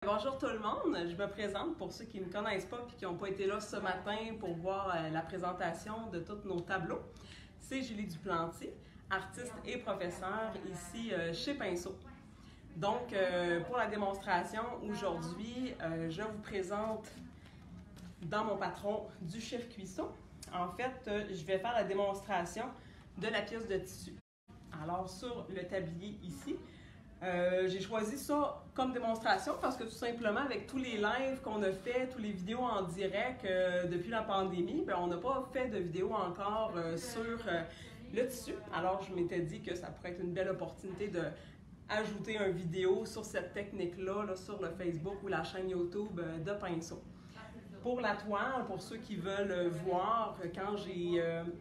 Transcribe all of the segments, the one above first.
Bonjour tout le monde, je me présente pour ceux qui ne me connaissent pas et qui n'ont pas été là ce matin pour voir la présentation de tous nos tableaux. C'est Julie Duplantier, artiste et professeure ici chez Pinceau. Donc pour la démonstration aujourd'hui, je vous présente dans mon patron du chef cuisson. En fait, je vais faire la démonstration de la pièce de tissu. Alors sur le tablier ici, j'ai choisi ça comme démonstration parce que tout simplement avec tous les lives qu'on a fait, tous les vidéos en direct depuis la pandémie, on n'a pas fait de vidéo encore sur le tissu. Alors je m'étais dit que ça pourrait être une belle opportunité de ajouter une vidéo sur cette technique-là sur le Facebook ou la chaîne YouTube de Pinceau. Pour la toile, pour ceux qui veulent voir, quand j'ai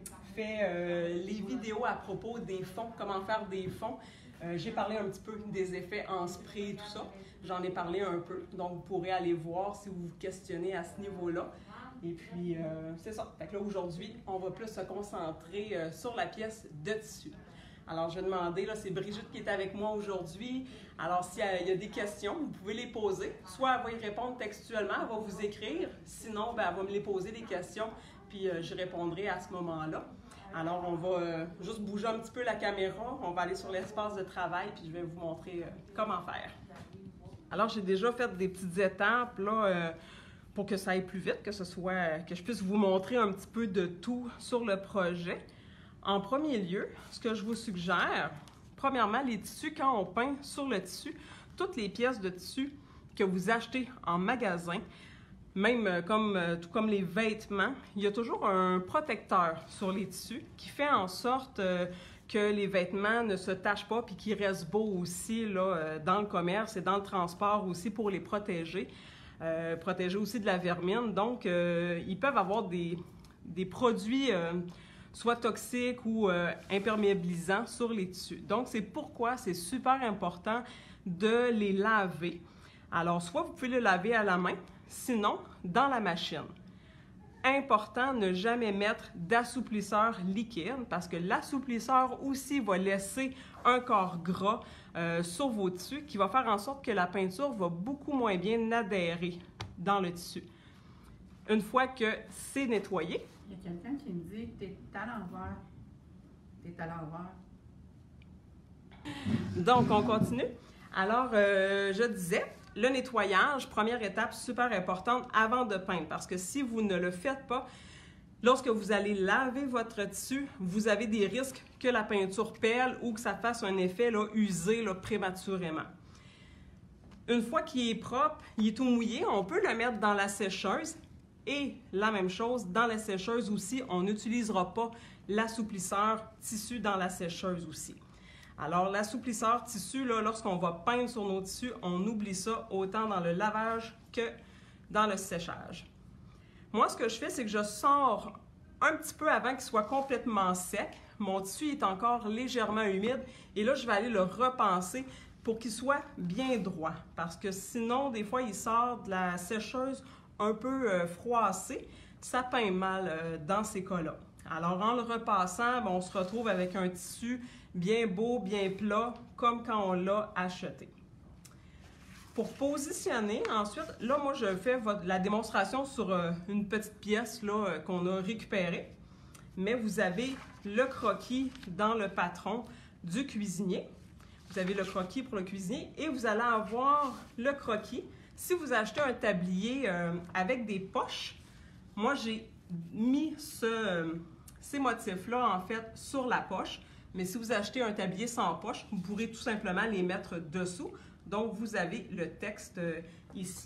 fait les vidéos à propos des fonds, comment faire des fonds, j'ai parlé un petit peu des effets en spray et tout ça. J'en ai parlé un peu, donc vous pourrez aller voir si vous vous questionnez à ce niveau-là. Et puis, c'est ça. Fait que là, aujourd'hui, on va plus se concentrer sur la pièce de tissu. Alors, je vais demander, là, c'est Brigitte qui est avec moi aujourd'hui. Alors, s'il y a des questions, vous pouvez les poser. Soit elle va y répondre textuellement, elle va vous écrire. Sinon, elle va me les poser des questions, puis je répondrai à ce moment-là. Alors, on va juste bouger un petit peu la caméra. On va aller sur l'espace de travail, puis je vais vous montrer comment faire. Alors, j'ai déjà fait des petites étapes, là, pour que ça aille plus vite, que je puisse vous montrer un petit peu de tout sur le projet. En premier lieu, ce que je vous suggère, premièrement, les tissus, quand on peint sur le tissu, toutes les pièces de tissu que vous achetez en magasin, même tout comme les vêtements, il y a toujours un protecteur sur les tissus qui fait en sorte que les vêtements ne se tachent pas puis qu'ils restent beaux aussi là, dans le commerce et dans le transport aussi pour les protéger. Protéger aussi de la vermine. Donc, ils peuvent avoir des produits soit toxiques ou imperméabilisants sur les tissus. Donc, c'est pourquoi c'est super important de les laver. Alors, soit vous pouvez le laver à la main, sinon dans la machine. Important, ne jamais mettre d'assouplisseur liquide parce que l'assouplisseur aussi va laisser un corps gras sur vos tissus qui va faire en sorte que la peinture va beaucoup moins bien adhérer dans le tissu. Une fois que c'est nettoyé, il y a quelqu'un qui me dit que t'es à l'envers. T'es à l'envers. Donc, on continue. Alors, je disais, le nettoyage, première étape super importante avant de peindre, parce que si vous ne le faites pas, lorsque vous allez laver votre tissu, vous avez des risques que la peinture pèle ou que ça fasse un effet là, usé là, prématurément. Une fois qu'il est propre, il est tout mouillé, on peut le mettre dans la sécheuse. Et la même chose, dans la sécheuse aussi, on n'utilisera pas l'assouplisseur tissu dans la sécheuse aussi. Alors, l'assouplisseur tissu, lorsqu'on va peindre sur nos tissus, on oublie ça autant dans le lavage que dans le séchage. Moi, ce que je fais, c'est que je sors un petit peu avant qu'il soit complètement sec. Mon tissu est encore légèrement humide et là, je vais aller le repenser pour qu'il soit bien droit. Parce que sinon, des fois, il sort de la sécheuse un peu froissé, ça peint mal dans ces cas-là. Alors, en le repassant, on se retrouve avec un tissu bien beau, bien plat, comme quand on l'a acheté. Pour positionner, ensuite, là, moi, je fais la démonstration sur une petite pièce qu'on a récupérée. Mais vous avez le croquis dans le patron du cuisinier. Vous avez le croquis pour le cuisinier et vous allez avoir le croquis. Si vous achetez un tablier avec des poches, moi, j'ai mis ces motifs-là, en fait, sur la poche. Mais si vous achetez un tablier sans poche, vous pourrez tout simplement les mettre dessous. Donc, vous avez le texte ici.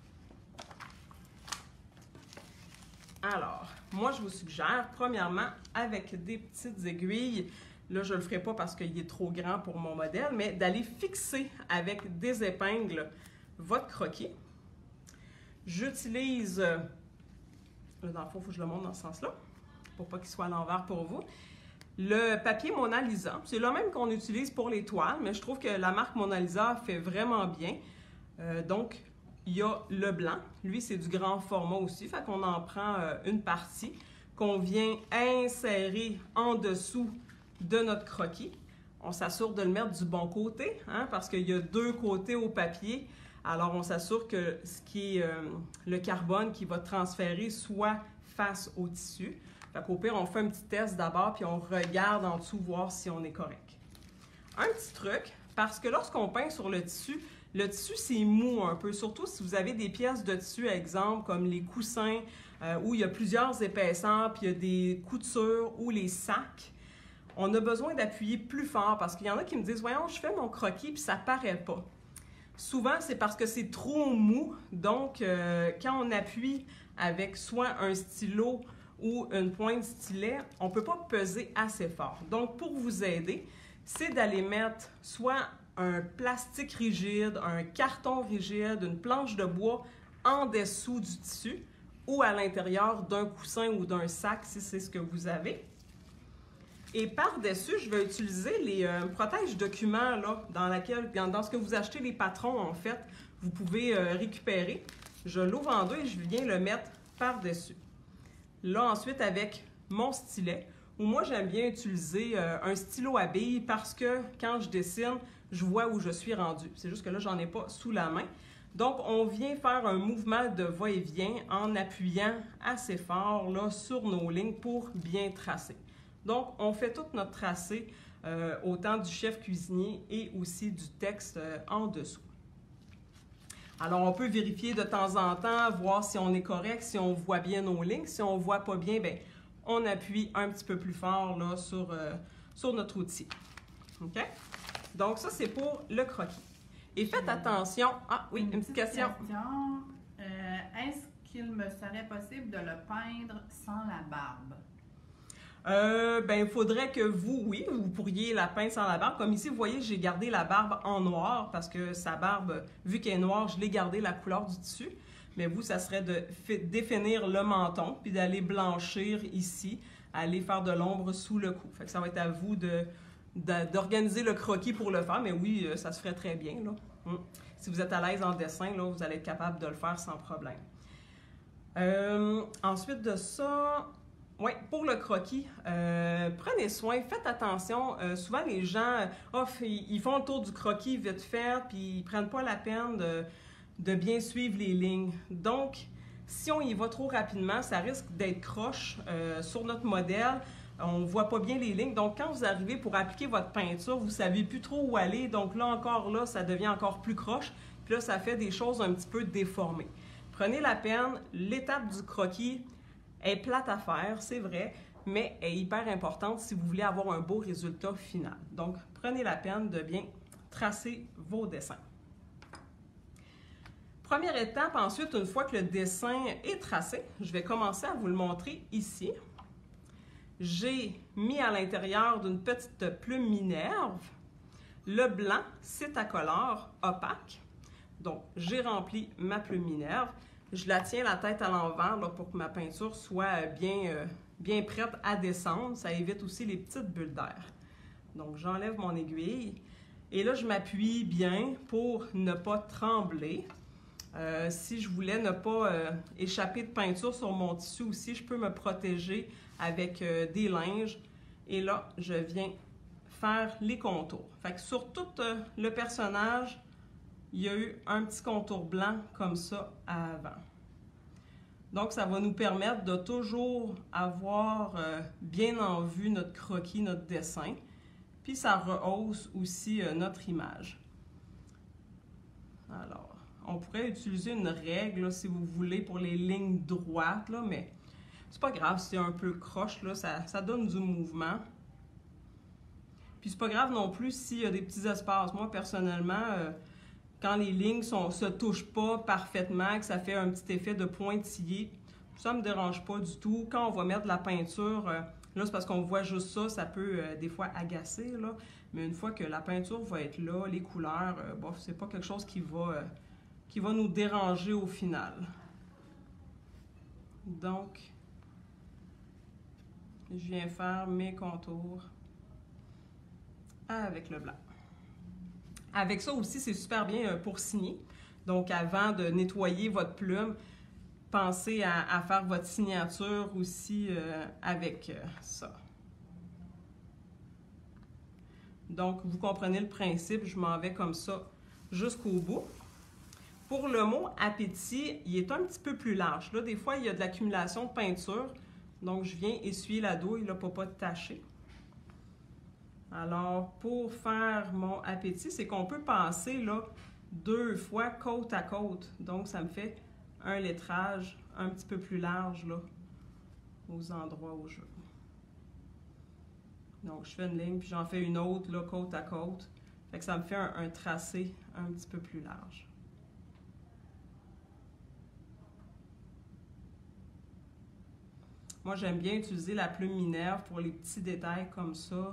Alors, moi, je vous suggère, premièrement, avec des petites aiguilles, là, je ne le ferai pas parce qu'il est trop grand pour mon modèle, mais d'aller fixer avec des épingles votre croquis. J'utilise, dans le fond, il faut que je le montre dans ce sens-là, pour pas qu'il soit à l'envers pour vous. Le papier Mona Lisa, c'est le même qu'on utilise pour les toiles, mais je trouve que la marque Mona Lisa fait vraiment bien. Donc, il y a le blanc. Lui, c'est du grand format aussi, fait qu'on en prend une partie qu'on vient insérer en dessous de notre croquis. On s'assure de le mettre du bon côté, hein, parce qu'il y a deux côtés au papier. Alors, on s'assure que ce qui est le carbone qui va transférer soit face au tissu. Fait qu'au pire, on fait un petit test d'abord, puis on regarde en dessous, voir si on est correct. Un petit truc, parce que lorsqu'on peint sur le tissu, c'est mou un peu, surtout si vous avez des pièces de tissu, exemple, comme les coussins, où il y a plusieurs épaisseurs, puis il y a des coutures, ou les sacs. On a besoin d'appuyer plus fort, parce qu'il y en a qui me disent « Voyons, je fais mon croquis, puis ça paraît pas. » Souvent, c'est parce que c'est trop mou, donc quand on appuie avec soit un stylo ou une pointe stylet, on ne peut pas peser assez fort. Donc, pour vous aider, c'est d'aller mettre soit un plastique rigide, un carton rigide, une planche de bois en dessous du tissu ou à l'intérieur d'un coussin ou d'un sac si c'est ce que vous avez. Et par-dessus, je vais utiliser les protège-documents là, dans ce que vous achetez, les patrons en fait, vous pouvez récupérer. Je l'ouvre en deux et je viens le mettre par-dessus. Là, ensuite, avec mon stylet, ou moi, j'aime bien utiliser un stylo à billes parce que quand je dessine, je vois où je suis rendu. C'est juste que là, j'en ai pas sous la main. Donc, on vient faire un mouvement de va-et-vient en appuyant assez fort là, sur nos lignes pour bien tracer. Donc, on fait tout notre tracé, autant du chef cuisinier et aussi du texte en dessous. Alors, on peut vérifier de temps en temps, voir si on est correct, si on voit bien nos lignes. Si on ne voit pas bien, bien, on appuie un petit peu plus fort là, sur notre outil. OK? Donc, ça, c'est pour le croquis. Et faites attention. Ah oui, une petite question. Est-ce qu'il me serait possible de le peindre sans la barbe? Ben, il faudrait que vous pourriez la peindre sans la barbe. Comme ici, vous voyez, j'ai gardé la barbe en noir parce que sa barbe, vu qu'elle est noire, je l'ai gardé la couleur du tissu. Mais vous, ça serait de définir le menton, puis d'aller blanchir ici, aller faire de l'ombre sous le cou. Fait que ça va être à vous d'organiser le croquis pour le faire, mais oui, ça se ferait très bien, là. Si vous êtes à l'aise en dessin, là, vous allez être capable de le faire sans problème. Ensuite de ça... Oui, pour le croquis, prenez soin, faites attention. Souvent, les gens, ils font le tour du croquis vite fait, puis ils ne prennent pas la peine de bien suivre les lignes. Donc, si on y va trop rapidement, ça risque d'être croche sur notre modèle. On ne voit pas bien les lignes. Donc, quand vous arrivez pour appliquer votre peinture, vous ne savez plus trop où aller. Donc là, ça devient encore plus croche. Puis là, ça fait des choses un petit peu déformées. Prenez la peine, l'étape du croquis est plate à faire, c'est vrai, mais est hyper importante si vous voulez avoir un beau résultat final. Donc, prenez la peine de bien tracer vos dessins. Première étape, ensuite, une fois que le dessin est tracé, je vais commencer à vous le montrer ici. J'ai mis à l'intérieur d'une petite plume Minerve. Le blanc, c'est à couleur opaque. Donc, j'ai rempli ma plume Minerve. Je la tiens la tête à l'envers pour que ma peinture soit bien prête à descendre. Ça évite aussi les petites bulles d'air. Donc, j'enlève mon aiguille. Et là, je m'appuie bien pour ne pas trembler. Si je voulais ne pas échapper de peinture sur mon tissu aussi, je peux me protéger avec des linges. Et là, je viens faire les contours. Fait que sur tout le personnage, il y a eu un petit contour blanc comme ça avant. Donc, ça va nous permettre de toujours avoir bien en vue notre croquis, notre dessin. Puis, ça rehausse aussi notre image. Alors, on pourrait utiliser une règle, là, si vous voulez, pour les lignes droites, là, mais c'est pas grave si c'est un peu croche, là, ça donne du mouvement. Puis, c'est pas grave non plus s'il y a des petits espaces. Moi, personnellement, quand les lignes se touchent pas parfaitement, que ça fait un petit effet de pointillé, ça me dérange pas du tout. Quand on va mettre de la peinture, là, c'est parce qu'on voit juste ça, ça peut des fois agacer, là. Mais une fois que la peinture va être là, les couleurs, bon, c'est pas quelque chose qui va nous déranger au final. Donc, je viens faire mes contours avec le blanc. Avec ça aussi, c'est super bien pour signer. Donc, avant de nettoyer votre plume, pensez à faire votre signature aussi avec ça. Donc, vous comprenez le principe, je m'en vais comme ça jusqu'au bout. Pour le mot appétit, il est un petit peu plus large. Là, des fois, il y a de l'accumulation de peinture. Donc, je viens essuyer la douille là, pour ne pas tacher. Alors, pour faire mon appétit, c'est qu'on peut passer là, 2 fois côte à côte. Donc, ça me fait un lettrage un petit peu plus large là, aux endroits où je veux. Donc, je fais une ligne, puis j'en fais une autre là, côte à côte. Fait que ça me fait un tracé un petit peu plus large. Moi, j'aime bien utiliser la plume Minerve pour les petits détails comme ça.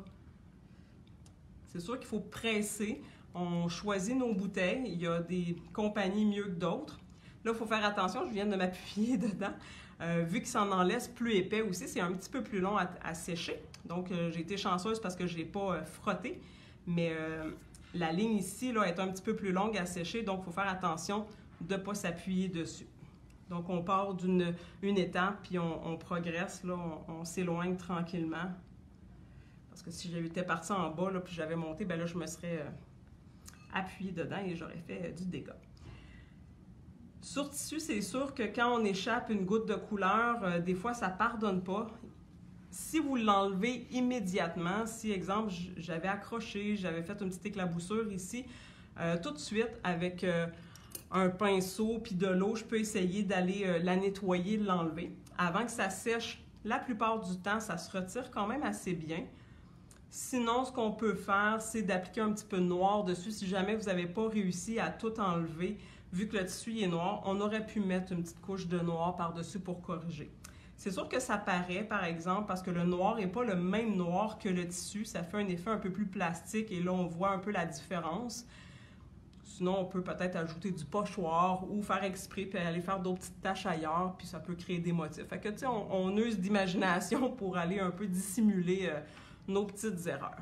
C'est sûr qu'il faut presser. On choisit nos bouteilles. Il y a des compagnies mieux que d'autres. Là, il faut faire attention. Je viens de m'appuyer dedans. Vu qu'il s'en en laisse plus épais aussi, c'est un petit peu plus long à sécher. Donc, j'ai été chanceuse parce que je ne l'ai pas frotté. Mais la ligne ici là, est un petit peu plus longue à sécher. Donc, il faut faire attention de ne pas s'appuyer dessus. Donc, on part d'une étape, puis on progresse, là, on s'éloigne tranquillement. Parce que si j'avais été partie en bas, là, puis j'avais monté, bien là, je me serais appuyée dedans et j'aurais fait du dégât. Sur tissu, c'est sûr que quand on échappe une goutte de couleur, des fois, ça ne pardonne pas. Si vous l'enlevez immédiatement, si, exemple, j'avais accroché, j'avais fait une petite éclaboussure ici, tout de suite, avec un pinceau puis de l'eau, je peux essayer d'aller la nettoyer, de l'enlever. Avant que ça sèche, la plupart du temps, ça se retire quand même assez bien. Sinon, ce qu'on peut faire, c'est d'appliquer un petit peu de noir dessus. Si jamais vous n'avez pas réussi à tout enlever, vu que le tissu est noir, on aurait pu mettre une petite couche de noir par-dessus pour corriger. C'est sûr que ça paraît, par exemple, parce que le noir n'est pas le même noir que le tissu. Ça fait un effet un peu plus plastique et là, on voit un peu la différence. Sinon, on peut peut-être ajouter du pochoir ou faire exprès puis aller faire d'autres petites taches ailleurs, puis ça peut créer des motifs. Fait que, tu sais, on use d'imagination pour aller un peu dissimuler nos petites erreurs.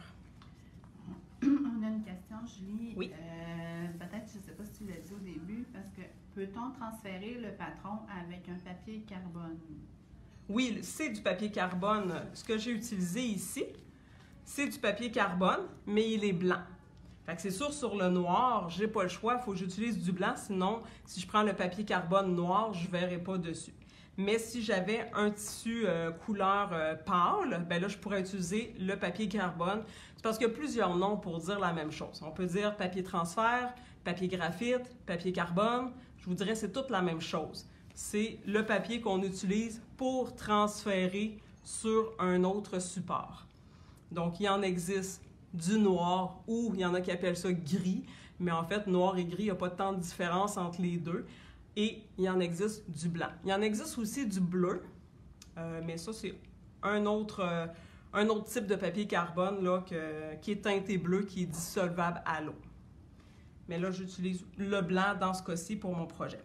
On a une question, Julie. Oui. Peut-être, je ne sais pas si tu l'as dit au début, parce que peut-on transférer le patron avec un papier carbone? Oui, c'est du papier carbone. Ce que j'ai utilisé ici, c'est du papier carbone, mais il est blanc. Fait que c'est sûr, sur le noir, j'ai pas le choix, il faut que j'utilise du blanc, sinon, si je prends le papier carbone noir, je ne verrai pas dessus. Mais si j'avais un tissu couleur pâle, ben là, je pourrais utiliser le papier carbone. C'est parce qu'il y a plusieurs noms pour dire la même chose. On peut dire papier transfert, papier graphite, papier carbone. Je vous dirais que c'est toute la même chose. C'est le papier qu'on utilise pour transférer sur un autre support. Donc, il en existe du noir ou il y en a qui appellent ça gris, mais en fait, noir et gris, il n'y a pas tant de différence entre les deux. Et il en existe du blanc. Il y en existe aussi du bleu, mais ça, c'est un autre type de papier carbone là, qui est teinté bleu, qui est dissolvable à l'eau. Mais là, j'utilise le blanc dans ce cas-ci pour mon projet.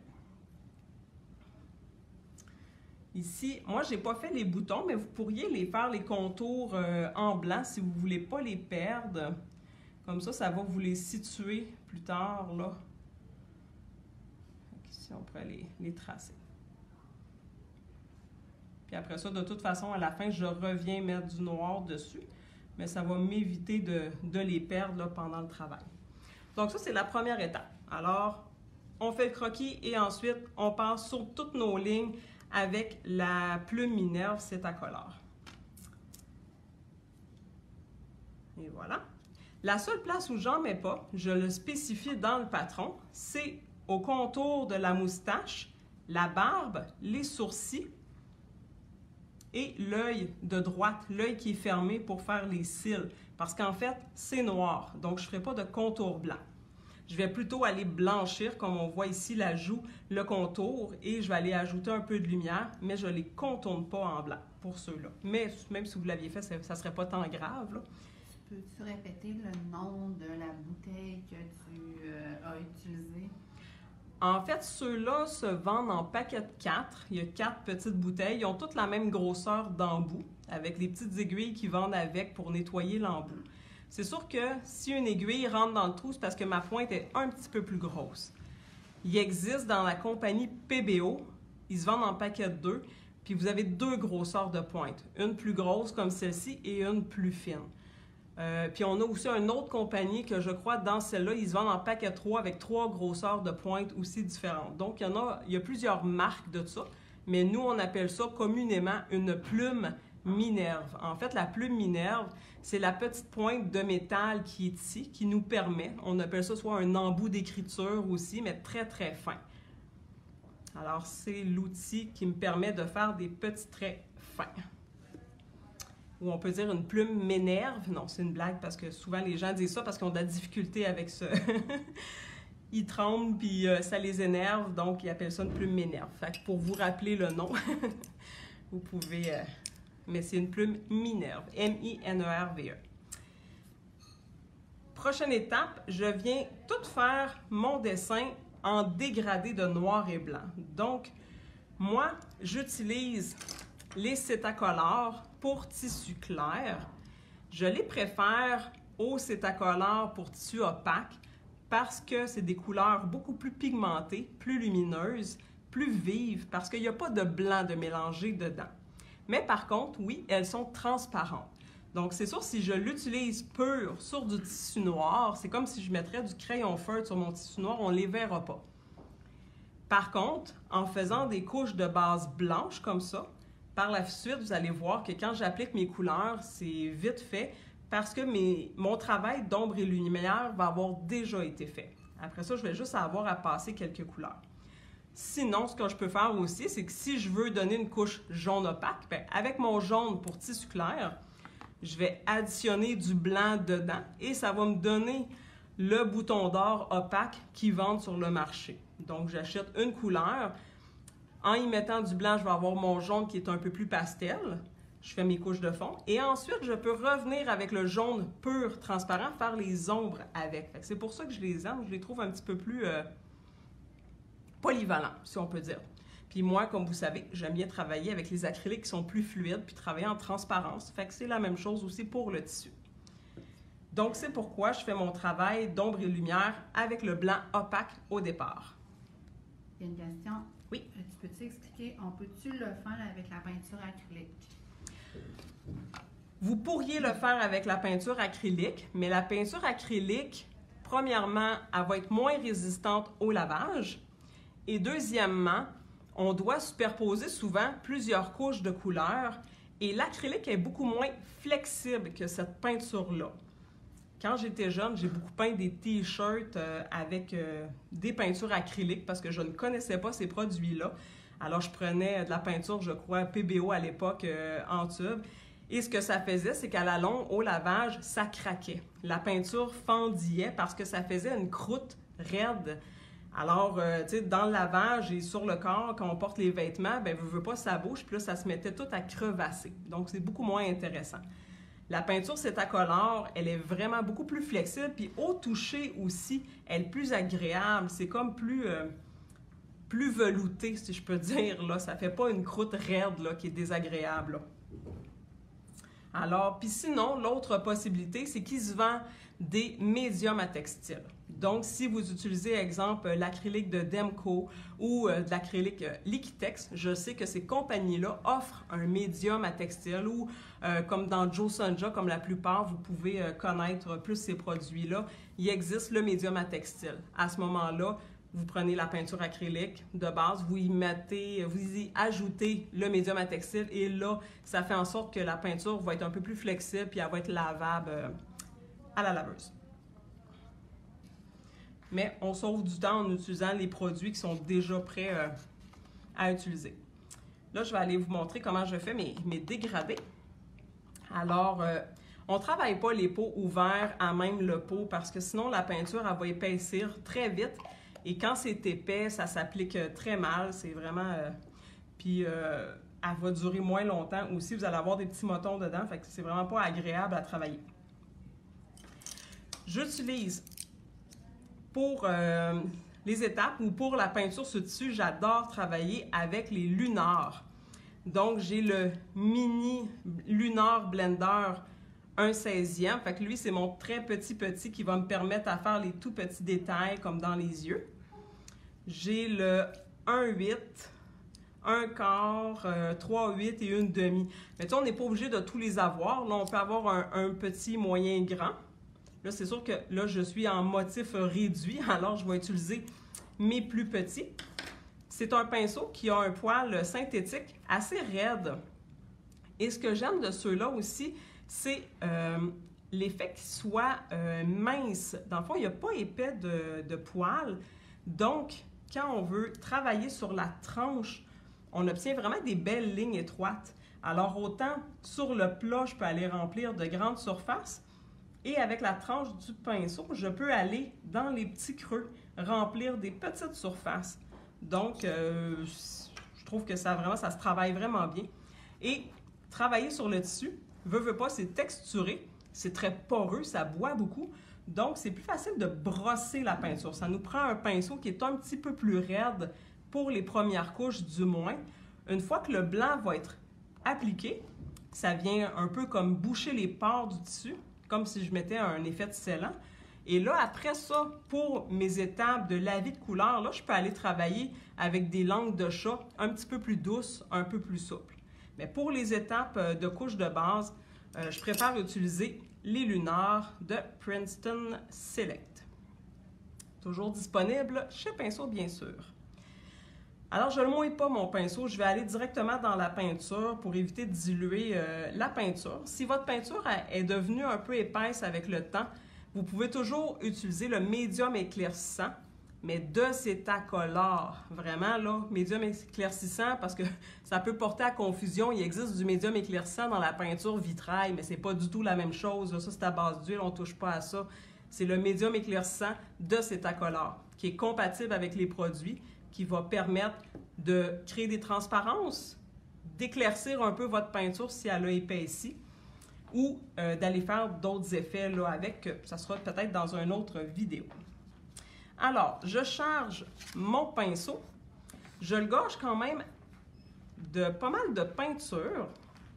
Ici, moi, je n'ai pas fait les boutons, mais vous pourriez les faire les contours en blanc si vous ne voulez pas les perdre. Comme ça va vous les situer plus tard, là. Ici, on pourrait les tracer. Puis après ça, de toute façon, à la fin, je reviens mettre du noir dessus, mais ça va m'éviter de les perdre là, pendant le travail. Donc ça, c'est la première étape. Alors, on fait le croquis et ensuite, on passe sur toutes nos lignes avec la plume Minerve Cetacolor. Et voilà. La seule place où j'en mets pas, je le spécifie dans le patron, c'est au contour de la moustache, la barbe, les sourcils et l'œil de droite, l'œil qui est fermé pour faire les cils. Parce qu'en fait, c'est noir, donc je ne ferai pas de contour blanc. Je vais plutôt aller blanchir, comme on voit ici, la joue, le contour, et je vais aller ajouter un peu de lumière, mais je ne les contourne pas en blanc pour ceux-là. Mais même si vous l'aviez fait, ça ne serait pas tant grave, là. Peux-tu répéter le nom de la bouteille que tu as utilisée? En fait, ceux-là se vendent en paquet de 4. Il y a 4 petites bouteilles. Ils ont toutes la même grosseur d'embout, avec les petites aiguilles qui vendent avec pour nettoyer l'embout. C'est sûr que si une aiguille rentre dans le trou, c'est parce que ma pointe est un petit peu plus grosse. Il existe dans la compagnie PBO, ils se vendent en paquet de 2, puis vous avez 2 grosseurs de pointe. Une plus grosse comme celle-ci et une plus fine. Puis on a aussi une autre compagnie que je crois, dans celle-là, ils se vendent en paquet 3 avec 3 grosseurs de pointe aussi différentes. Donc, il y a plusieurs marques de ça, mais nous, on appelle ça communément une plume Minerve. En fait, la plume Minerve, c'est la petite pointe de métal qui est ici, qui nous permet, on appelle ça soit un embout d'écriture aussi, mais très, très fin. Alors, c'est l'outil qui me permet de faire des petits traits fins. Ou on peut dire une plume m'énerve. Non, c'est une blague parce que souvent les gens disent ça parce qu'ils ont de la difficulté avec ça. Ils tremblent puis ça les énerve, donc ils appellent ça une plume m'énerve. Fait que pour vous rappeler le nom, vous pouvez... mais c'est une plume Minerve, M-I-N-E-R-V-E. Prochaine étape, je viens tout faire mon dessin en dégradé de noir et blanc. Donc, moi, j'utilise les Cetacolor pour tissu clair. Je les préfère aux Cetacolor pour tissu opaque parce que c'est des couleurs beaucoup plus pigmentées, plus lumineuses, plus vives, parce qu'il n'y a pas de blanc de mélanger dedans. Mais par contre, oui, elles sont transparentes. Donc, c'est sûr, si je l'utilise pur sur du tissu noir, c'est comme si je mettrais du crayon feutre sur mon tissu noir, on ne les verra pas. Par contre, en faisant des couches de base blanche comme ça, par la suite, vous allez voir que quand j'applique mes couleurs, c'est vite fait parce que mon travail d'ombre et lumière va avoir déjà été fait. Après ça, je vais juste avoir à passer quelques couleurs. Sinon, ce que je peux faire aussi, c'est que si je veux donner une couche jaune opaque, bien, avec mon jaune pour tissu clair, je vais additionner du blanc dedans et ça va me donner le bouton d'or opaque qu'ils vendent sur le marché. Donc, j'achète une couleur. En y mettant du blanc, je vais avoir mon jaune qui est un peu plus pastel. Je fais mes couches de fond. Et ensuite, je peux revenir avec le jaune pur, transparent, faire les ombres avec. C'est pour ça que je les aime. Je les trouve un petit peu plus polyvalents, si on peut dire. Puis moi, comme vous savez, j'aime bien travailler avec les acryliques qui sont plus fluides, puis travailler en transparence. Fait que c'est la même chose aussi pour le tissu. Donc, c'est pourquoi je fais mon travail d'ombre et lumière avec le blanc opaque au départ. Il y a une question. Oui. Tu peux-tu expliquer, on peut-tu le faire avec la peinture acrylique? Vous pourriez le faire avec la peinture acrylique, mais la peinture acrylique, premièrement, elle va être moins résistante au lavage. Et deuxièmement, on doit superposer souvent plusieurs couches de couleurs et l'acrylique est beaucoup moins flexible que cette peinture-là. Quand j'étais jeune, j'ai beaucoup peint des t-shirts avec des peintures acryliques parce que je ne connaissais pas ces produits-là. Alors, je prenais de la peinture, je crois, PBO à l'époque en tube. Et ce que ça faisait, c'est qu'à la longue, au lavage, ça craquait. La peinture fendillait parce que ça faisait une croûte raide. Alors, tu sais, dans le lavage et sur le corps, quand on porte les vêtements, bien, veut pas, ça bouge, puis là, ça se mettait tout à crevasser. Donc, c'est beaucoup moins intéressant. La peinture Cetacolor, elle est vraiment beaucoup plus flexible, puis au toucher aussi, elle est plus agréable. C'est comme plus velouté, si je peux dire. Là. Ça fait pas une croûte raide là, qui est désagréable. Là. Alors, puis sinon, l'autre possibilité, c'est qu'il se vend des médiums à textile. Donc, si vous utilisez, exemple, l'acrylique de Demco ou de l'acrylique Liquitex, je sais que ces compagnies-là offrent un médium à textile ou, comme dans Joe Sonja, comme la plupart, vous pouvez connaître plus ces produits-là, il existe le médium à textile. À ce moment-là, vous prenez la peinture acrylique de base, vous y ajoutez le médium à textile et là, ça fait en sorte que la peinture va être un peu plus flexible puis elle va être lavable à la laveuse. Mais on sauve du temps en utilisant les produits qui sont déjà prêts à utiliser. Là, je vais aller vous montrer comment je fais mes dégradés. Alors, on ne travaille pas les pots ouverts à même le pot parce que sinon, la peinture, elle va épaissir très vite. Et quand c'est épais, ça s'applique très mal. C'est vraiment... puis, elle va durer moins longtemps aussi. Vous allez avoir des petits motons dedans. Fait que c'est vraiment pas agréable à travailler. J'utilise pour les étapes ou pour la peinture sur tissu, j'adore travailler avec les Lunar. Donc, j'ai le Mini Lunar Blender 1/16e. Fait que lui, c'est mon très petit qui va me permettre à faire les tout petits détails comme dans les yeux. J'ai le 1/8, un quart, 3/8 et une demi. Mais tu sais, on n'est pas obligé de tous les avoir. Là, on peut avoir un petit, moyen, grand. Là, c'est sûr que là, je suis en motif réduit, alors je vais utiliser mes plus petits. C'est un pinceau qui a un poil synthétique assez raide. Et ce que j'aime de ceux-là aussi, c'est l'effet qu'il soit mince. Dans le fond, il n'y a pas épais de poil. Donc, quand on veut travailler sur la tranche, on obtient vraiment des belles lignes étroites. Alors, autant sur le plat, je peux aller remplir de grandes surfaces, et avec la tranche du pinceau, je peux aller dans les petits creux, remplir des petites surfaces. Donc, je trouve que ça se travaille vraiment bien. Et travailler sur le tissu, veut pas, c'est texturé, c'est très poreux, ça boit beaucoup. Donc, c'est plus facile de brosser la peinture. Ça nous prend un pinceau qui est un petit peu plus raide pour les premières couches du moins. Une fois que le blanc va être appliqué, ça vient un peu comme boucher les pores du tissu, comme si je mettais un effet de scellant. Et là, après ça, pour mes étapes de lavis de couleur, là, je peux aller travailler avec des langues de chat un petit peu plus douces, un peu plus souples. Mais pour les étapes de couche de base, je préfère utiliser les lunaires de Princeton Select. Toujours disponible chez Pinceau, bien sûr. Alors, je ne mouille pas mon pinceau, je vais aller directement dans la peinture pour éviter de diluer la peinture. Si votre peinture est devenue un peu épaisse avec le temps, vous pouvez toujours utiliser le médium éclaircissant, mais de Cetacolor. Vraiment, là, médium éclaircissant, parce que ça peut porter à confusion. Il existe du médium éclaircissant dans la peinture vitrail, mais c'est pas du tout la même chose. Là, ça, c'est à base d'huile, on ne touche pas à ça. C'est le médium éclaircissant de Cetacolor, qui est compatible avec les produits, qui va permettre de créer des transparences, d'éclaircir un peu votre peinture si elle a épaissi, ou d'aller faire d'autres effets là, avec, ça sera peut-être dans une autre vidéo. Alors, je charge mon pinceau, je le gâche quand même de pas mal de peinture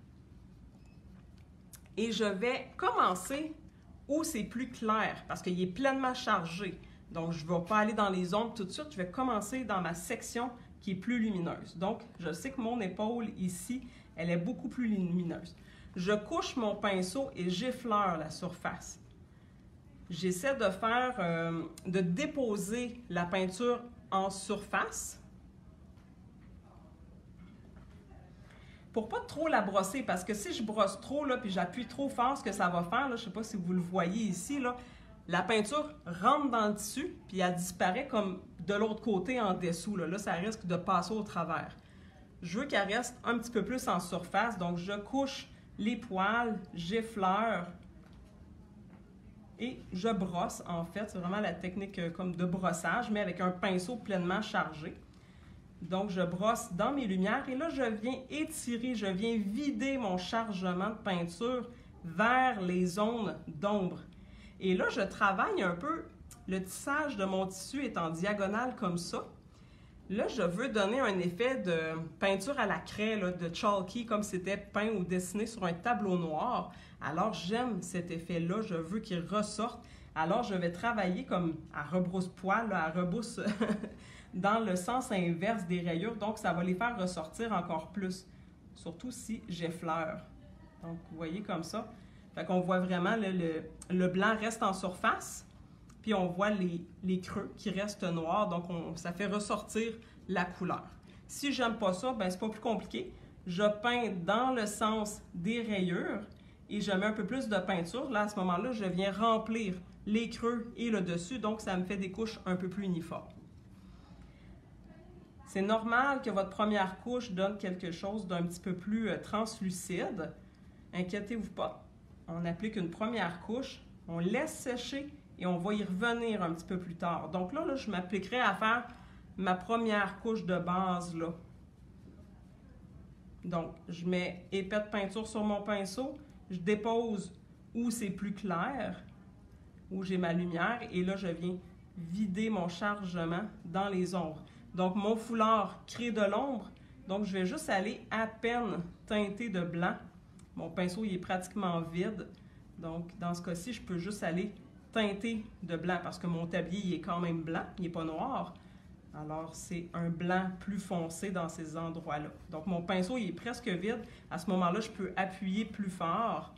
et je vais commencer où c'est plus clair parce qu'il est pleinement chargé. Donc, je ne vais pas aller dans les ombres tout de suite, je vais commencer dans ma section qui est plus lumineuse. Donc, je sais que mon épaule ici, elle est beaucoup plus lumineuse. Je couche mon pinceau et j'effleure la surface. J'essaie de faire, de déposer la peinture en surface pour pas trop la brosser, parce que si je brosse trop, là, puis j'appuie trop fort, ce que ça va faire, là, je ne sais pas si vous le voyez ici, là, la peinture rentre dans le tissu, puis elle disparaît comme de l'autre côté en dessous. Là, ça risque de passer au travers. Je veux qu'elle reste un petit peu plus en surface, donc je couche les poils, j'effleure et je brosse. En fait, c'est vraiment la technique comme de brossage, mais avec un pinceau pleinement chargé. Donc, je brosse dans mes lumières et là, je viens étirer, je viens vider mon chargement de peinture vers les zones d'ombre. Et là, je travaille un peu, le tissage de mon tissu est en diagonale comme ça. Là, je veux donner un effet de peinture à la craie, là, de chalky, comme c'était peint ou dessiné sur un tableau noir. Alors, j'aime cet effet-là, je veux qu'il ressorte. Alors, je vais travailler comme à rebrousse-poil, là, à rebrousse dans le sens inverse des rayures. Donc, ça va les faire ressortir encore plus, surtout si j'effleure. Donc, vous voyez comme ça. Fait qu'on voit vraiment le blanc reste en surface, puis on voit les creux qui restent noirs, donc ça fait ressortir la couleur. Si j'aime pas ça, ben c'est pas plus compliqué. Je peins dans le sens des rayures et je mets un peu plus de peinture. Là, à ce moment-là, je viens remplir les creux et le dessus, donc ça me fait des couches un peu plus uniformes. C'est normal que votre première couche donne quelque chose d'un petit peu plus translucide. Inquiétez-vous pas. On applique une première couche, on laisse sécher et on va y revenir un petit peu plus tard. Donc là, je m'appliquerai à faire ma première couche de base là. Donc, je mets épais de peinture sur mon pinceau, je dépose où c'est plus clair, où j'ai ma lumière, et là, je viens vider mon chargement dans les ombres. Donc, mon foulard crée de l'ombre, donc je vais juste aller à peine teinter de blanc. Mon pinceau, il est pratiquement vide. Donc, dans ce cas-ci, je peux juste aller teinter de blanc parce que mon tablier, il est quand même blanc, il n'est pas noir. Alors, c'est un blanc plus foncé dans ces endroits-là. Donc, mon pinceau, il est presque vide. À ce moment-là, je peux appuyer plus fort.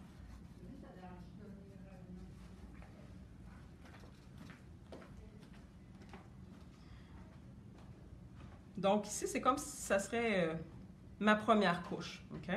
Donc, ici, c'est comme si ça serait ma première couche. OK?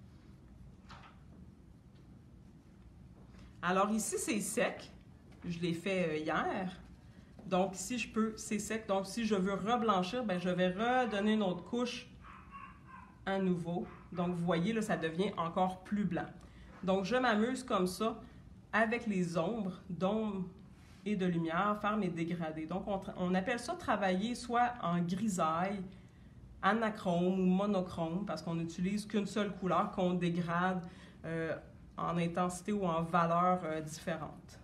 Alors, ici, c'est sec. Je l'ai fait hier. Donc, ici, c'est sec. Donc, si je veux reblanchir, ben, je vais redonner une autre couche à nouveau. Donc, vous voyez, là, ça devient encore plus blanc. Donc, je m'amuse comme ça avec les ombres d'ombre et de lumière, faire mes dégradés. Donc, on appelle ça travailler soit en grisaille, anachrome ou monochrome, parce qu'on n'utilise qu'une seule couleur qu'on dégrade en intensité ou en valeur différente.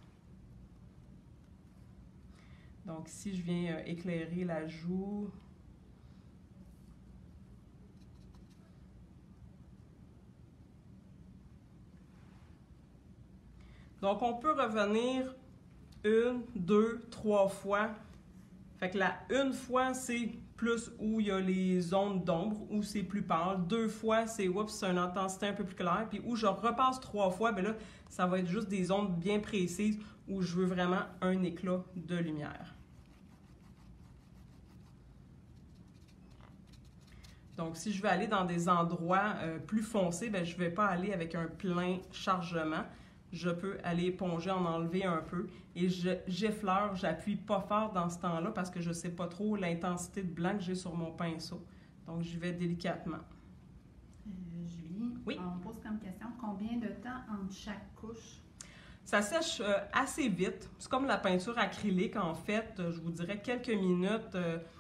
Donc ici, je viens éclairer la joue. Donc on peut revenir 1, 2, 3 fois. Fait que la une fois, c'est plus où il y a les zones d'ombre, où c'est plus pâle. 2 fois, c'est une intensité un peu plus claire. Puis où je repasse 3 fois, bien là, ça va être juste des zones bien précises où je veux vraiment un éclat de lumière. Donc, si je veux aller dans des endroits plus foncés, bien, je ne vais pas aller avec un plein chargement. Je peux aller éponger, en enlever un peu. Et j'effleure, j'appuie pas fort dans ce temps-là parce que je ne sais pas trop l'intensité de blanc que j'ai sur mon pinceau. Donc, j'y vais délicatement. Julie, oui? On pose comme question, combien de temps entre chaque couche? Ça sèche assez vite. C'est comme la peinture acrylique, en fait. Je vous dirais quelques minutes.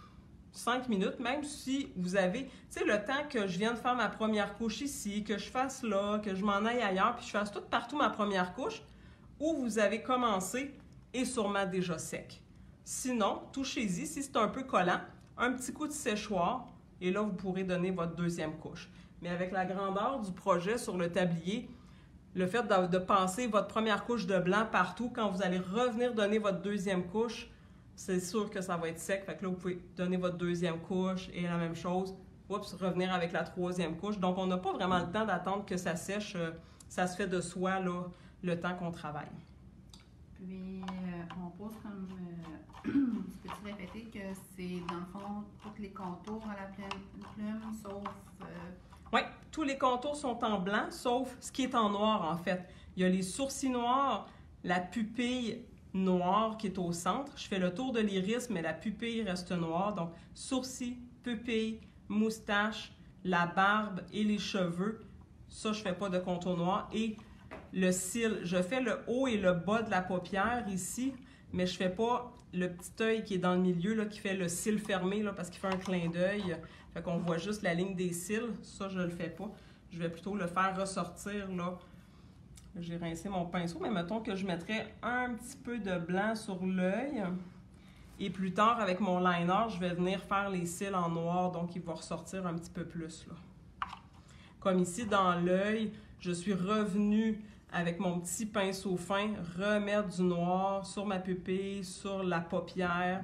5 minutes, même si vous avez, tu sais, le temps que je viens de faire ma première couche ici, que je fasse là, que je m'en aille ailleurs, puis je fasse tout partout ma première couche, où vous avez commencé est sûrement déjà sec. Sinon, touchez-y, si c'est un peu collant, un petit coup de séchoir, et là, vous pourrez donner votre deuxième couche. Mais avec la grandeur du projet sur le tablier, le fait de passer votre première couche de blanc partout, quand vous allez revenir donner votre deuxième couche, c'est sûr que ça va être sec. Fait que là, vous pouvez donner votre deuxième couche et la même chose. Oups, revenir avec la troisième couche. Donc, on n'a pas vraiment le temps d'attendre que ça sèche. Ça se fait de soi, là, le temps qu'on travaille. Puis, on pose comme... peux-tu répéter que c'est, dans le fond, tous les contours à la plume, sauf... Oui, tous les contours sont en blanc, sauf ce qui est en noir, en fait. Il y a les sourcils noirs, la pupille noire qui est au centre. Je fais le tour de l'iris, mais la pupille reste noire. Donc, sourcils, pupille, moustache, la barbe et les cheveux. Ça, je ne fais pas de contour noir. Et le cil, je fais le haut et le bas de la paupière ici, mais je ne fais pas le petit œil qui est dans le milieu, là, qui fait le cil fermé, là, parce qu'il fait un clin d'œil. Fait qu'on voit juste la ligne des cils. Ça, je ne le fais pas. Je vais plutôt le faire ressortir, là. J'ai rincé mon pinceau, mais mettons que je mettrais un petit peu de blanc sur l'œil. Et plus tard, avec mon liner, je vais venir faire les cils en noir, donc il va ressortir un petit peu plus, là. Comme ici, dans l'œil, je suis revenue avec mon petit pinceau fin, remettre du noir sur ma pupille, sur la paupière.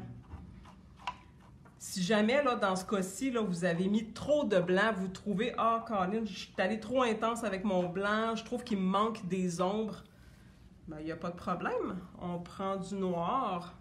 Si jamais, là, dans ce cas-ci, là, vous avez mis trop de blanc, vous trouvez « Ah, Colin, je suis allée trop intense avec mon blanc, je trouve qu'il me manque des ombres. » Bien, il n'y a pas de problème. On prend du noir.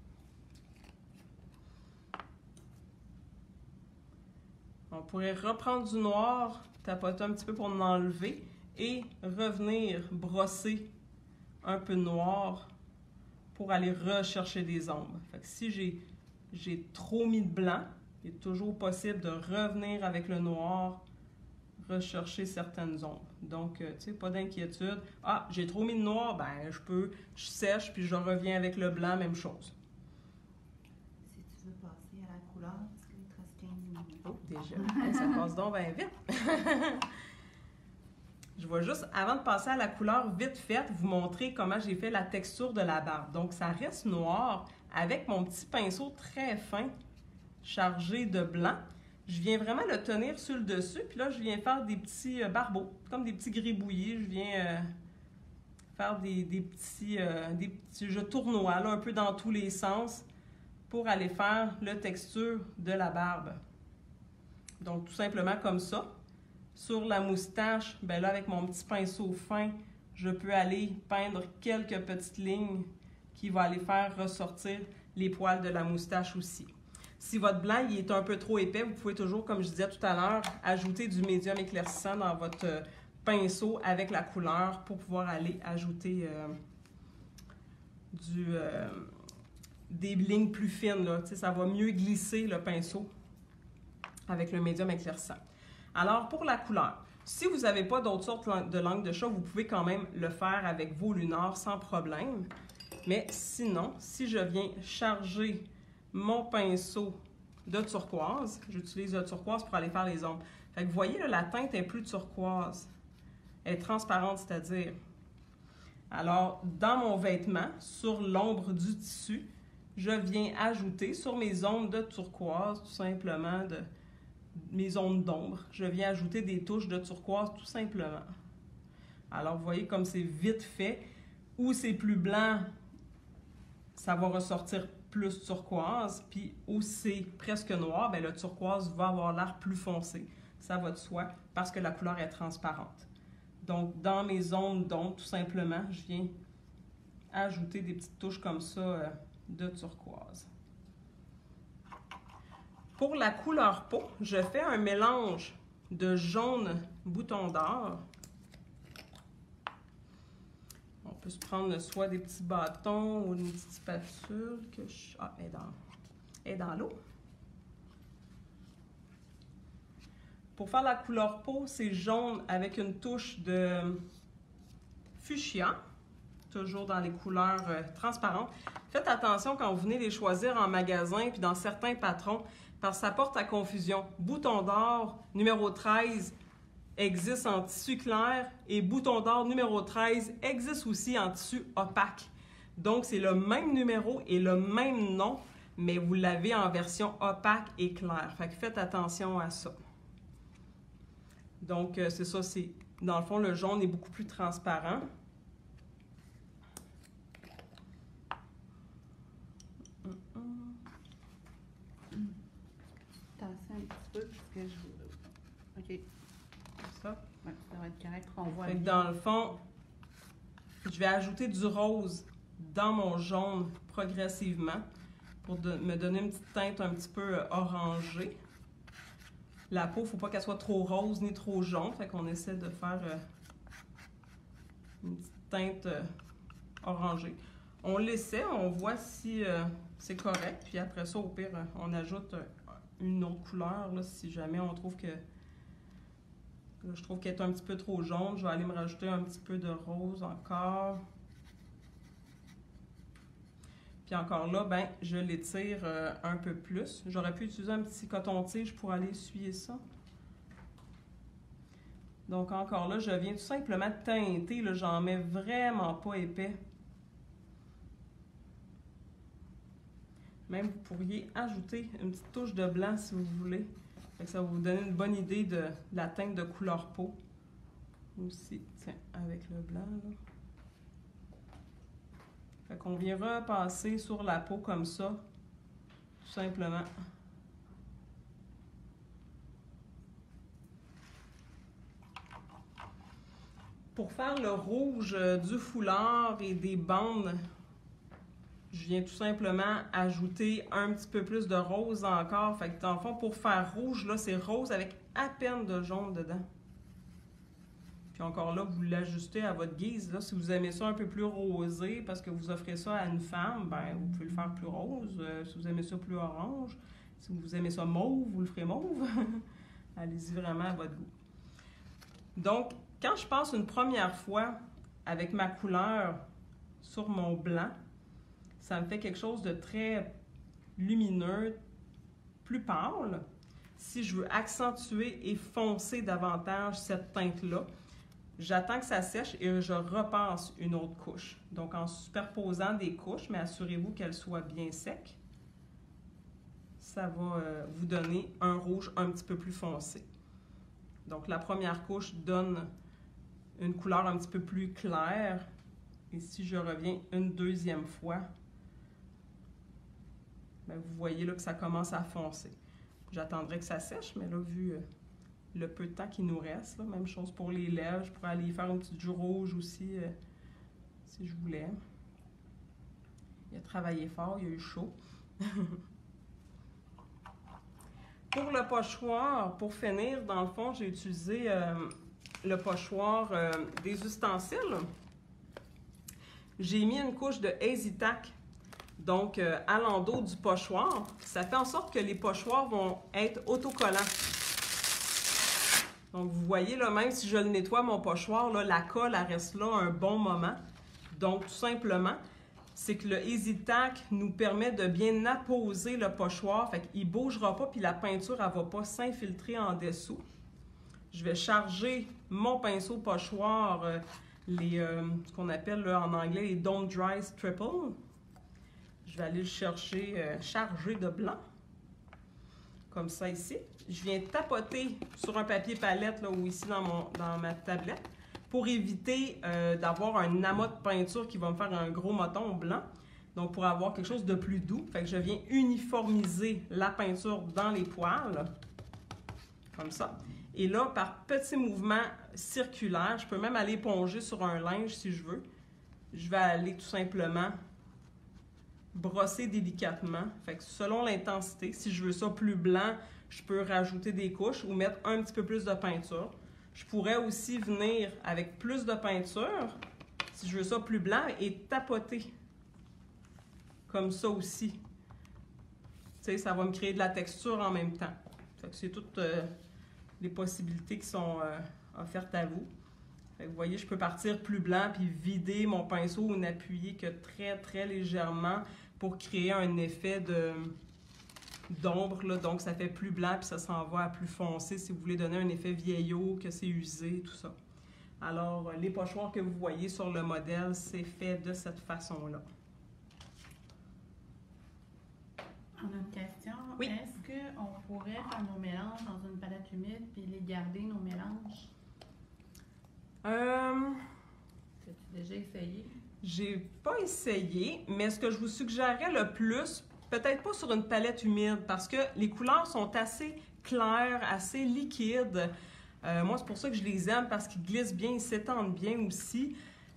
On pourrait reprendre du noir, tapoter un petit peu pour en enlever et revenir brosser un peu de noir pour aller rechercher des ombres. Fait que si j'ai trop mis de blanc, il est toujours possible de revenir avec le noir, rechercher certaines ombres. Donc, tu sais, pas d'inquiétude. Ah, j'ai trop mis de noir, ben je sèche puis je reviens avec le blanc, même chose. Si tu veux passer à la couleur, parce qu'il te reste 15 minutes. Oh, déjà, ça passe donc bien vite. Je vais juste, avant de passer à la couleur vite faite, vous montrer comment j'ai fait la texture de la barbe. Donc, ça reste noir avec mon petit pinceau très fin, chargé de blanc. Je viens vraiment le tenir sur le dessus, puis là, je viens faire des petits barbeaux, comme des petits gribouillis. Je viens faire des petits je tournoie là, un peu dans tous les sens pour aller faire la texture de la barbe. Donc, tout simplement comme ça. Sur la moustache, ben là, avec mon petit pinceau fin, je peux aller peindre quelques petites lignes qui vont aller faire ressortir les poils de la moustache aussi. Si votre blanc il est un peu trop épais, vous pouvez toujours, comme je disais tout à l'heure, ajouter du médium éclaircissant dans votre pinceau avec la couleur pour pouvoir aller ajouter des lignes plus fines. Là. Ça va mieux glisser le pinceau avec le médium éclaircissant. Alors, pour la couleur, si vous n'avez pas d'autres sortes de langue de chat, vous pouvez quand même le faire avec vos lunars sans problème. Mais sinon, si je viens charger mon pinceau de turquoise, j'utilise le turquoise pour aller faire les ombres. Fait que vous voyez, là, la teinte est plus turquoise. Elle est transparente, c'est-à-dire. Alors, dans mon vêtement, sur l'ombre du tissu, je viens ajouter sur mes ombres de turquoise, tout simplement, mes ombres d'ombre, je viens ajouter des touches de turquoise, tout simplement. Alors, vous voyez comme c'est vite fait. Où c'est plus blanc, ça va ressortir plus turquoise, puis où c'est presque noir, bien, le turquoise va avoir l'air plus foncé. Ça va de soi, parce que la couleur est transparente. Donc, dans mes ombres d'ombre, tout simplement, je viens ajouter des petites touches comme ça de turquoise. Pour la couleur peau, je fais un mélange de jaune bouton d'or. On peut se prendre soit des petits bâtons ou une petite spatule que je... Ah, elle est dans l'eau. Pour faire la couleur peau, c'est jaune avec une touche de fuchsia, toujours dans les couleurs transparentes. Faites attention quand vous venez les choisir en magasin puis dans certains patrons, parce que ça porte à confusion. Bouton d'or numéro 13 existe en tissu clair et bouton d'or numéro 13 existe aussi en tissu opaque. Donc, c'est le même numéro et le même nom, mais vous l'avez en version opaque et claire. Fait que faites attention à ça. Donc, c'est ça, dans le fond, le jaune est beaucoup plus transparent. Tasser un petit peu, parce que je... OK. Ça. Ouais, ça va être correct. On voit. Fait que dans le fond, je vais ajouter du rose dans mon jaune progressivement pour me donner une petite teinte un petit peu orangée. La peau, il ne faut pas qu'elle soit trop rose ni trop jaune, fait qu'on essaie de faire une petite teinte orangée. On l'essaie, on voit si c'est correct, puis après ça, au pire, on ajoute une autre couleur, là, si jamais on trouve que... Là, je trouve qu'elle est un petit peu trop jaune, je vais aller me rajouter un petit peu de rose encore. Puis encore là, ben, je l'étire un peu plus. J'aurais pu utiliser un petit coton-tige pour aller essuyer ça. Donc encore là, je viens tout simplement teinter. J'en mets vraiment pas épais. Même vous pourriez ajouter une petite touche de blanc si vous voulez. Fait que ça va vous donner une bonne idée de la teinte de couleur peau. Aussi, tiens, avec le blanc là. Fait qu'on vient repasser sur la peau comme ça, tout simplement. Pour faire le rouge du foulard et des bandes, je viens tout simplement ajouter un petit peu plus de rose encore. Fait que dans le fond, pour faire rouge, là, c'est rose avec à peine de jaune dedans. Puis encore là, vous l'ajustez à votre guise. Là, si vous aimez ça un peu plus rosé, parce que vous offrez ça à une femme, ben vous pouvez le faire plus rose. Si vous aimez ça plus orange, si vous aimez ça mauve, vous le ferez mauve. Allez-y vraiment à votre goût. Donc, quand je passe une première fois avec ma couleur sur mon blanc, ça me fait quelque chose de très lumineux, plus pâle. Si je veux accentuer et foncer davantage cette teinte-là, j'attends que ça sèche et je repasse une autre couche. Donc, en superposant des couches, mais assurez-vous qu'elles soient bien secs. Ça va vous donner un rouge un petit peu plus foncé. Donc, la première couche donne une couleur un petit peu plus claire. Et si je reviens une deuxième fois, bien, vous voyez là que ça commence à foncer. J'attendrai que ça sèche, mais là, vu le peu de temps qu'il nous reste, là, même chose pour les lèvres, je pourrais aller faire une petite joue rouge aussi, si je voulais. Il a travaillé fort, il a eu chaud. Pour le pochoir, pour finir, dans le fond, j'ai utilisé le pochoir des ustensiles. J'ai mis une couche de Easy Tack, donc à l'endos du pochoir. Ça fait en sorte que les pochoirs vont être autocollants. Donc, vous voyez, là, même si je le nettoie, mon pochoir, là, la colle, elle reste là un bon moment. Donc, tout simplement, c'est que le Easy Tack nous permet de bien apposer le pochoir. Fait qu'il ne bougera pas, puis la peinture, elle ne va pas s'infiltrer en dessous. Je vais charger mon pinceau pochoir, ce qu'on appelle là, en anglais les Don't Dry Triple. Je vais aller le chercher chargé de blanc, comme ça ici. Je viens tapoter sur un papier palette là, ou ici dans ma tablette pour éviter d'avoir un amas de peinture qui va me faire un gros moton blanc. Donc, pour avoir quelque chose de plus doux, fait que je viens uniformiser la peinture dans les poils, comme ça. Et là, par petits mouvements circulaires, je peux même aller éponger sur un linge si je veux. Je vais aller tout simplement brosser délicatement. Fait que selon l'intensité, si je veux ça plus blanc, je peux rajouter des couches ou mettre un petit peu plus de peinture. Je pourrais aussi venir avec plus de peinture, si je veux ça plus blanc, et tapoter. Comme ça aussi. Tu sais, ça va me créer de la texture en même temps. Fait que c'est toutes les possibilités qui sont offertes à vous. Fait que vous voyez, je peux partir plus blanc puis vider mon pinceau ou n'appuyer que très, très légèrement pour créer un effet d'ombre, là. Donc, ça fait plus blanc puis ça s'en va à plus foncé si vous voulez donner un effet vieillot, que c'est usé, tout ça. Alors, les pochoirs que vous voyez sur le modèle, c'est fait de cette façon-là. On a une question. Oui. Est-ce qu'on pourrait faire nos mélanges dans une palette humide puis les garder, nos mélanges? As-tu déjà essayé? J'ai pas essayé, mais ce que je vous suggérerais le plus, peut-être pas sur une palette humide, parce que les couleurs sont assez claires, assez liquides. Moi, c'est pour ça que je les aime, parce qu'ils glissent bien, ils s'étendent bien aussi.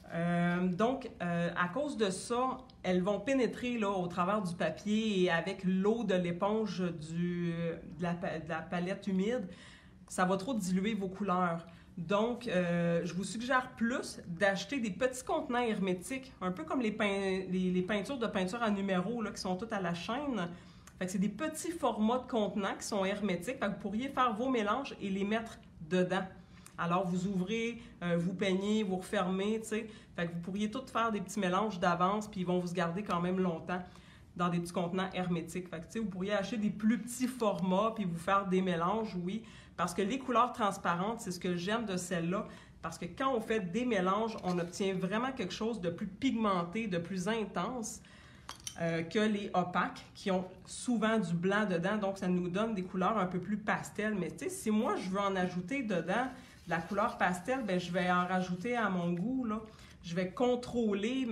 Donc, à cause de ça, elles vont pénétrer là, au travers du papier et avec l'eau de l'éponge de la palette humide, ça va trop diluer vos couleurs. Donc, je vous suggère plus d'acheter des petits contenants hermétiques, un peu comme les peintures de peinture à numéro là, qui sont toutes à la chaîne. Fait que c'est des petits formats de contenants qui sont hermétiques. Fait que vous pourriez faire vos mélanges et les mettre dedans. Alors, vous ouvrez, vous peignez, vous refermez, tu sais. Fait que vous pourriez tout faire des petits mélanges d'avance, puis ils vont vous se garder quand même longtemps dans des petits contenants hermétiques. Fait que, tu sais, vous pourriez acheter des plus petits formats, puis vous faire des mélanges, oui. Parce que les couleurs transparentes, c'est ce que j'aime de celles-là. Parce que quand on fait des mélanges, on obtient vraiment quelque chose de plus pigmenté, de plus intense que les opaques, qui ont souvent du blanc dedans. Donc, ça nous donne des couleurs un peu plus pastel. Mais tu sais, si moi, je veux en ajouter dedans de la couleur pastel, bien, je vais en rajouter à mon goût, là. Je vais contrôler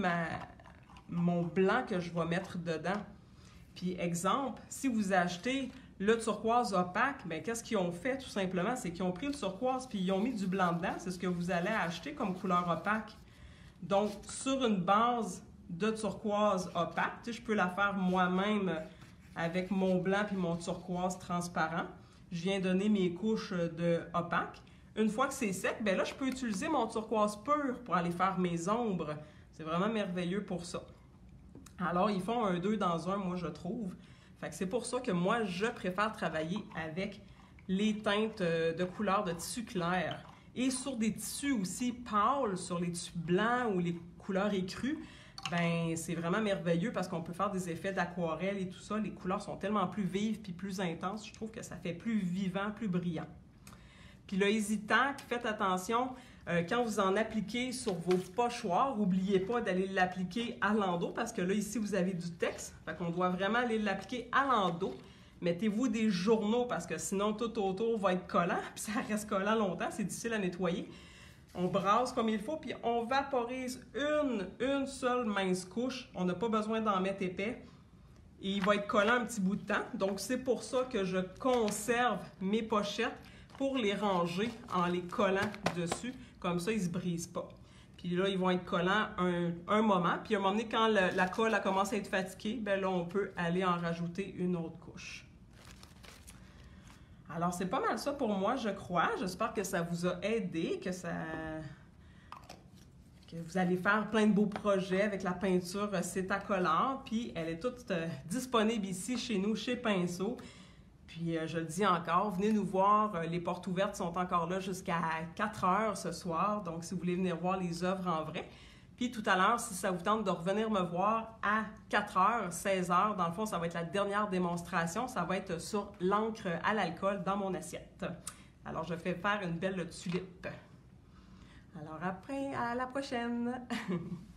mon blanc que je vais mettre dedans. Puis, exemple, si vous achetez le turquoise opaque, bien, qu'est-ce qu'ils ont fait, tout simplement? C'est qu'ils ont pris le turquoise puis ils ont mis du blanc dedans. C'est ce que vous allez acheter comme couleur opaque. Donc, sur une base de turquoise opaque, tu sais, je peux la faire moi-même avec mon blanc puis mon turquoise transparent. Je viens donner mes couches de opaque. Une fois que c'est sec, bien là, je peux utiliser mon turquoise pur pour aller faire mes ombres. C'est vraiment merveilleux pour ça. Alors, ils font un 2 dans 1, moi, je trouve. Fait que c'est pour ça que moi, je préfère travailler avec les teintes de couleurs de tissu clair. Et sur des tissus aussi pâles, sur les tissus blancs ou les couleurs écrues, ben c'est vraiment merveilleux parce qu'on peut faire des effets d'aquarelle et tout ça. Les couleurs sont tellement plus vives puis plus intenses. Je trouve que ça fait plus vivant, plus brillant. Puis le Easy Tack, faites attention, quand vous en appliquez sur vos pochoirs, n'oubliez pas d'aller l'appliquer à l'endos parce que là, ici, vous avez du texte. Fait qu'on doit vraiment aller l'appliquer à l'endos. Mettez-vous des journaux parce que sinon, tout autour va être collant. Puis ça reste collant longtemps, c'est difficile à nettoyer. On brasse comme il faut, puis on vaporise une seule mince couche. On n'a pas besoin d'en mettre épais. et il va être collant un petit bout de temps. Donc, c'est pour ça que je conserve mes pochettes pour les ranger en les collant dessus. Comme ça, ils ne se brisent pas. Puis là, ils vont être collants un moment. Puis à un moment donné, quand la colle elle commence à être fatiguée, bien là, on peut aller en rajouter une autre couche. Alors, c'est pas mal ça pour moi, je crois. J'espère que ça vous a aidé, que vous allez faire plein de beaux projets avec la peinture Cétacolor. Puis elle est toute disponible ici chez nous, chez Pinceau. Puis je le dis encore, venez nous voir. Les portes ouvertes sont encore là jusqu'à 4 heures ce soir. Donc, si vous voulez venir voir les œuvres en vrai. Puis tout à l'heure, si ça vous tente de revenir me voir à 4 heures, 16 heures, dans le fond, ça va être la dernière démonstration. Ça va être sur l'encre à l'alcool dans mon assiette. Alors, je fais faire une belle tulipe. Alors après, à la prochaine!